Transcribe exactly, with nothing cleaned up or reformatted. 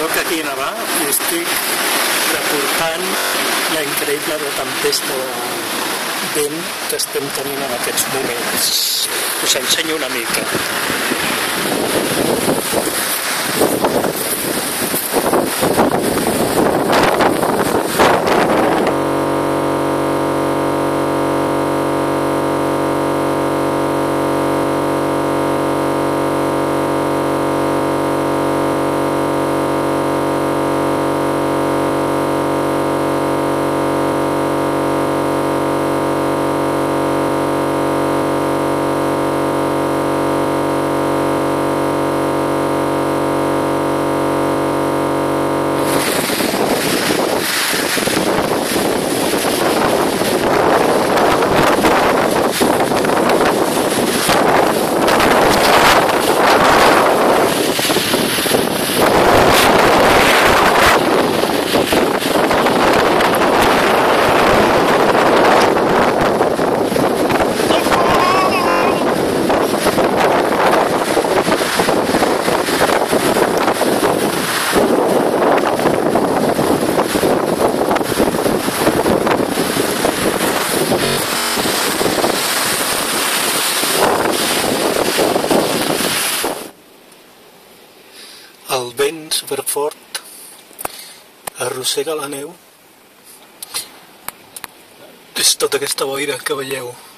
Soc aquí a Navà i estic reportant la increïble tempesta de vent que estem tenint en aquests moments. Us ensenyo una mica. El vent superfort arrossega la neu. És tota aquesta boira que veieu.